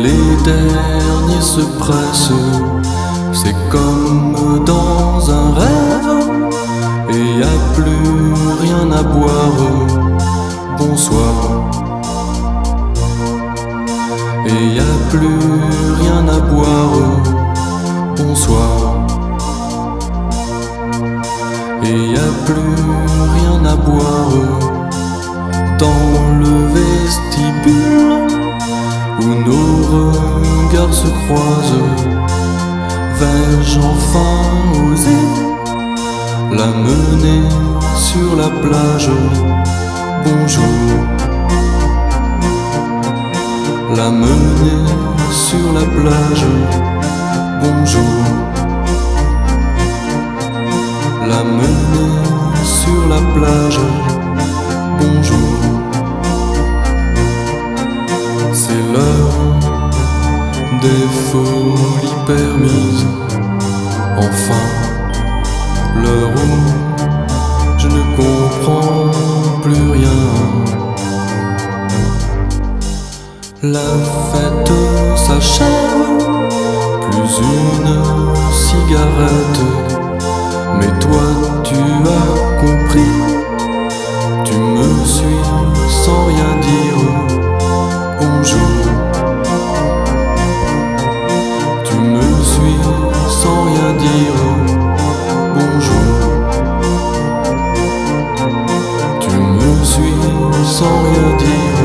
les derniers se pressent. C'est comme dans un rêve, et y a plus rien à boire. Bonsoir. Et y a plus rien à boire. Bonsoir. Et y a plus rien à boire. Dans le vestibule où nos regards se croisent, vais-je enfin oser la mener sur la plage? Bonjour. La mener sur la plage. Bonjour. La mener sur la plage. Bonjour. C'est l'heure des folies permises. Enfin, l'heure où je ne comprends plus rien. La fête s'achève, plus une cigarette. Mais toi tu as compris, tu me suis sans rien dire. Bonjour. Tu me suis sans rien dire. Bonjour. Tu me suis sans rien dire.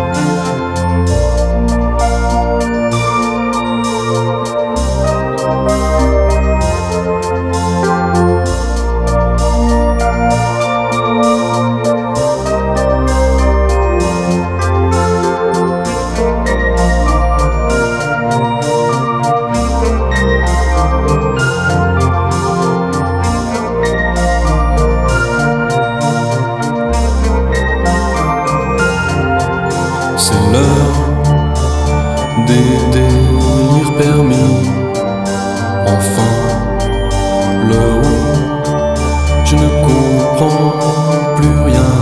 C'est l'heure des délires permis. Enfin, l'heure où je ne comprends plus rien.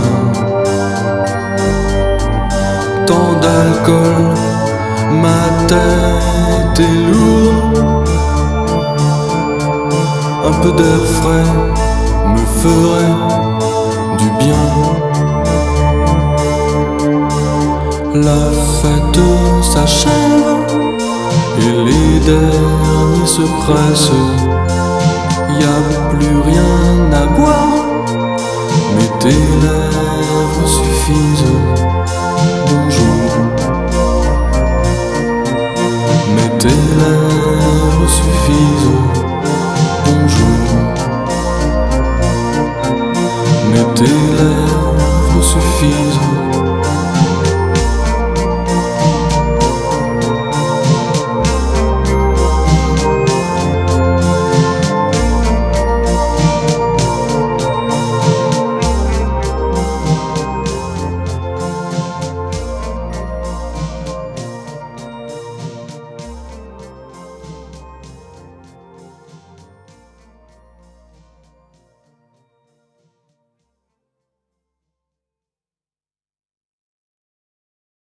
Tant d'alcool, ma tête est lourde. Un peu d'air frais me ferait du bien. La fête s'achève et les derniers se pressent. Y a plus rien à boire, mais tes lèvres suffisent. Bonjour.